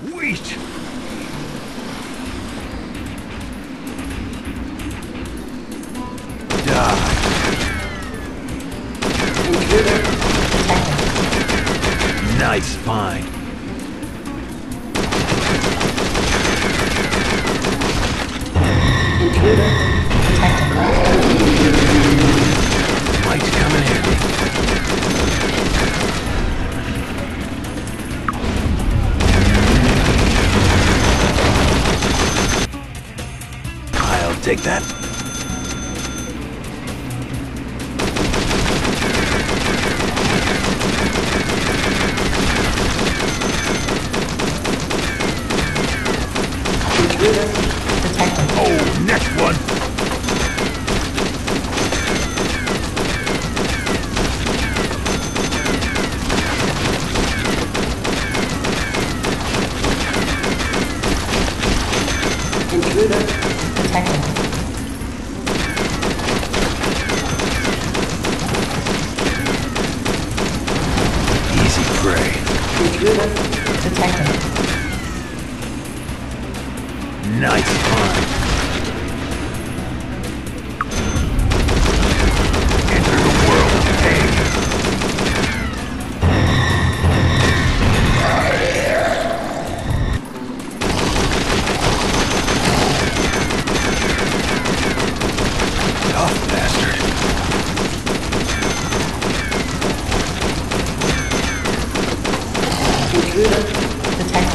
Sweet! Die. Nice find. Mike's coming in. I'll take that. Oh, next one. Intruder detected. Easy prey. Intruder detected. Nice find. Enter the world of pain. Tough bastard. Intruder detected.